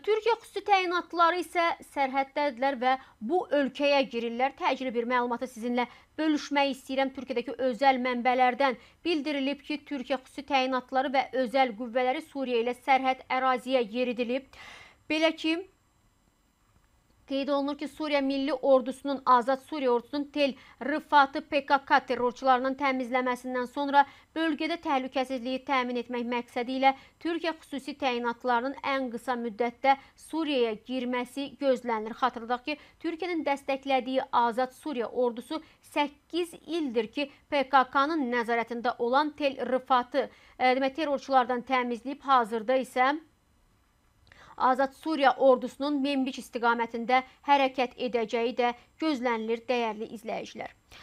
Türkiyə xüsusi təyinatlıları isə sərhəddədirlər və bu ölkəyə girirlər. Təcili bir məlumatı sizinlə bölüşmək istəyirəm. Türkiyədəki özəl mənbələrdən bildirilib ki, Türkiyə xüsusi təyinatlıları və özəl qüvvələri Suriya ilə sərhəd əraziyə yeridilib. Belə ki, qeyd olunur ki, Suriya Milli Ordusunun, Azad Suriya Ordusunun Tel Rıfatı PKK terrorçularının təmizləməsindən sonra bölgədə təhlükəsizliyi təmin etmək məqsədi ilə Türkiyə xüsusi təyinatlarının ən qısa müddətdə Suriyaya girməsi gözlənilir. Xatırladaq ki, Türkiyənin dəstəklədiyi Azad Suriya Ordusu 8 ildir ki, PKK-nın nəzarətində olan Tel Rıfatı terrorçulardan təmizləyib, hazırda isə Azad Suriya ordusunun Membiç istiqamətində hərəkət edəcəyi də gözlənilir, dəyərli izləyicilər.